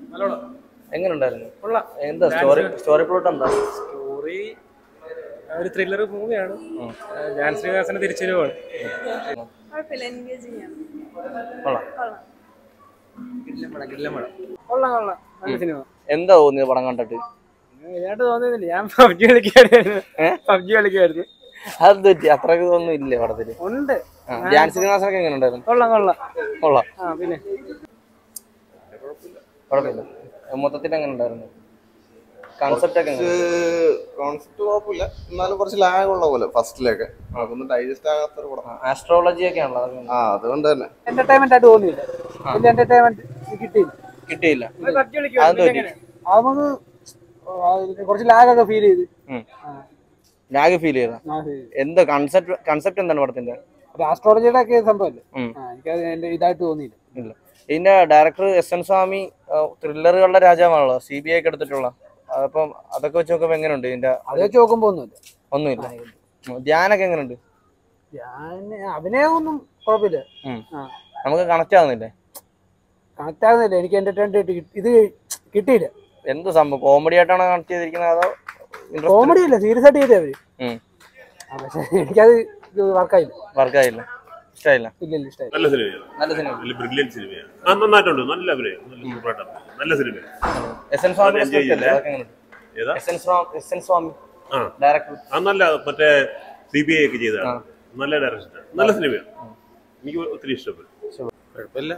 എങ്ങനെയുണ്ടായിരുന്നു? എന്താ story plot എന്താ? സ്റ്റോറി ഒരു ത്രില്ലർ മൂവിയാണ്. ധ്യാൻ ശ്രീനിവാസന്റെ തിരിച്ചുവരവാണ്. എന്താ തോന്നിയത് പടം കണ്ടിട്ട്? തോന്നുന്നില്ല, ഞാൻ പബ്ജി കളിക്കായിരുന്നു. അത് അത്രക്ക് ഒന്നും ഇല്ലേ പടത്തില്? ഉണ്ട്. ധ്യാൻ ശ്രീനിവാസനൊക്കെ എങ്ങനെ ഉണ്ടായിരുന്നു? കൊള്ളാം. പിന്നെ കുഴപ്പമില്ല. മൊത്തത്തിൽ എങ്ങനെ ഉണ്ടായിരുന്നു? കോൺസെപ്റ്റ് ഒക്കെ കോൺസെപ്റ്റ് കുഴപ്പമില്ല, എന്നാലും കുറച്ച് ലാഗ് ഉള്ള പോലെ ഫസ്റ്റിലൊക്കെ നമുക്കൊന്ന് ഡൈജസ്റ്റ് ആകാത്തൊരു പടം. ആസ്ട്രോളജി ഒക്കെ ആണല്ലോ അതുകൊണ്ട് തന്നെ എന്റർടൈൻമെന്റ് ആയിട്ട് തോന്നിയില്ല. എന്റർടൈൻമെന്റ് കിട്ടിയില്ല. നമുക്ക് കുറച്ച് ലാഗ് ഒക്കെ ഫീൽ ചെയ്ത്. ലാഗ് ഫീൽ ചെയ്ത എന്താ കൺസെപ്റ്റ് എന്താണ് പടത്തിന്റെ? ആസ്ട്രോളജിയുടെ ഒക്കെ സംഭവല്ലേ, എനിക്ക് ഇതായിട്ട് തോന്നിയില്ല. ഇല്ല. ഇതിന്റെ ഡയറക്ടർ എസ്.എൻ. സ്വാമി ത്രില്ലറുകളുടെ രാജാവാണല്ലോ, CBI ഒക്കെ എടുത്തിട്ടുള്ള. അപ്പം അതൊക്കെ വെച്ച് നോക്കുമ്പോ എങ്ങനെയുണ്ട് ഇതിന്റെ? അത് വെച്ച് നോക്കുമ്പോ ഒന്നുമില്ല. ധ്യാനൊക്കെ എങ്ങനെയുണ്ട്? അഭിനയമൊന്നും കുഴപ്പമില്ല. നമുക്ക് കണക്ട് ആവുന്നില്ലേ? എനിക്ക് എന്റർടൈൻമെന്റ് ഇത് കിട്ടിയില്ല. എന്ത് സംഭവം? കോമഡി ആയിട്ടാണോ കണക്ട് ചെയ്തിരിക്കുന്നത് അതോ? കോമഡി അല്ല, സീരിയസ് ആയിട്ട് ചെയ്തേ അവര്. പക്ഷെ എനിക്കത് വർക്കായില്ല. ഇഷ്ടമായില്ല. നല്ല സിനിമയാണ്. നന്നായിട്ടുണ്ട്. നല്ല അഭിനയം, നല്ല സിനിമയാണ്. നല്ല മറ്റേ CBI ഒക്കെ ചെയ്തതാണ്. നല്ല ഡയറക്ഷൻ, നല്ല സിനിമയാണ്. എനിക്ക് ഒത്തിരി ഇഷ്ടപ്പെട്ടു. കുഴപ്പമില്ല.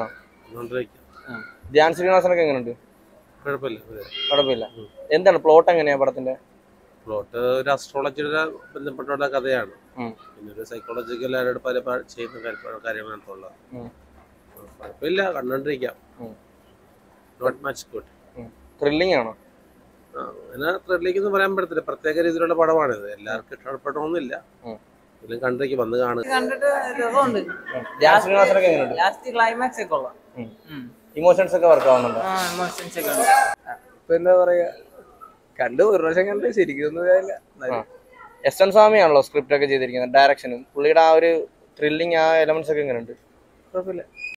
ധ്യാൻ ശ്രീനിവാസനൊക്കെ എങ്ങനെയുണ്ട്? കുഴപ്പമില്ല. എന്താണ് പ്ലോട്ട്? എങ്ങനെയാ പടത്തിന്റെ പ്ലോട്ട്? ഒരു അസ്ട്രോളജിയുടെ ബന്ധപ്പെട്ട കഥയാണ്. പിന്നെ ഒരു സൈക്കോളജിക്കൽ പല ചെയ്യുന്ന കാര്യങ്ങളാണുള്ളത്. കുഴപ്പമില്ല, കണ്ടോണ്ടിരിക്കാം. Not much good. ത്രില്ലിംഗ് ആണോ? അങ്ങനെ ത്രില്ലിംഗ് എന്ന് പറയാൻ പറ്റത്തില്ല. പ്രത്യേക രീതിയിലുള്ള പടമാണിത്. എല്ലാവർക്കും ഇഷ്ടപ്പെടണമെന്നില്ല. ഇതിലും കണ്ടിരിക്കും, വന്ന് കാണുക. ഇമോഷൻസ് ഒക്കെ വർക്ക് ആവുന്നുണ്ടോ? എന്താ പറയാ, കണ്ടു ഒരു പ്രാവശ്യം കണ്ട് ശരിക്കും എസ്.എൻ. സ്വാമിയാണല്ലോ സ്ക്രിപ്റ്റ് ഒക്കെ ചെയ്തിരിക്കുന്നത്, ഡയറക്ഷനും. പുള്ളിയുടെ ആ ഒരു ത്രില്ലിംഗ് ആ എലമെന്റ്സ് ഒക്കെ എങ്ങനെയുണ്ട്? കുഴപ്പമില്ല.